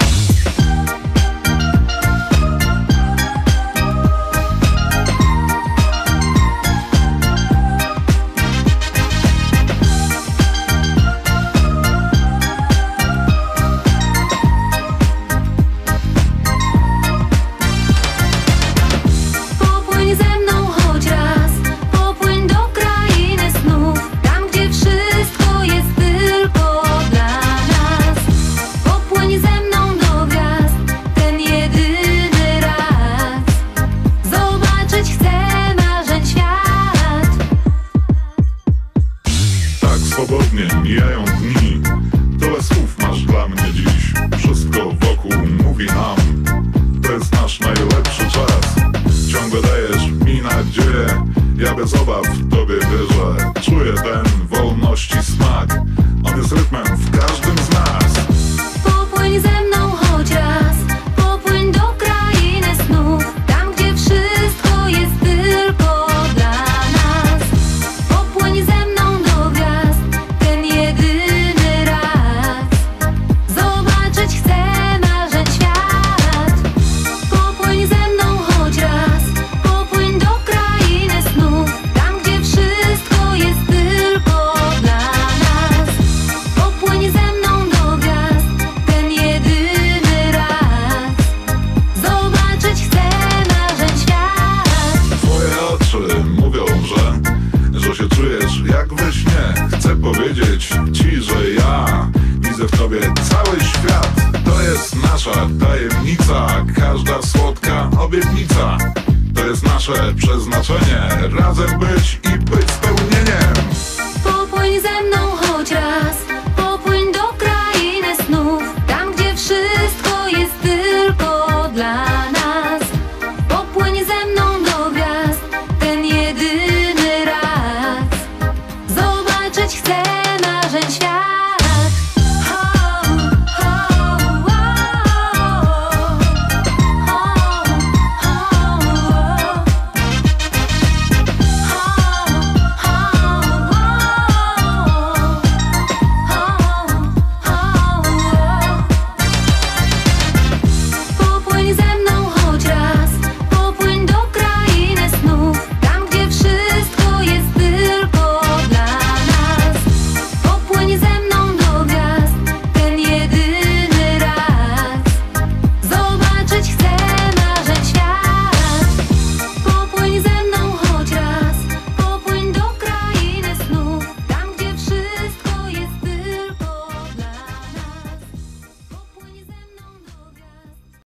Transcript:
Swobodnie mijają dni, tyle słów masz dla mnie dziś. Wszystko wokół mówi nam, to jest nasz najlepszy czas. Ciągle dajesz mi nadzieję, ja bez obaw w tobie wierzę. Czuję ten wolności smak, on jest rytmem w każdym z nas. Popłyń ze mną choć raz, popłyń do krainy snów, tam gdzie wszystko jest tylko dla nas. Popłyń ze mną do gwiazd, ten jedyny raz. Zobaczyć chcę marzeń świat. Popłyń ze mną choć raz, popłyń do krainy snów, tam gdzie wszystko jest tylko dla nas. Popłyń ze mną do gwiazd, ten jedyny raz. Zobaczyć chcę marzeń świat. Twoje oczy mówią, że się czujesz jak we śnie. Chcę powiedzieć ci, że ja widzę w tobie cały świat. To jest nasza tajemnica, każda słodka obietnica. To jest nasze przeznaczenie, razem być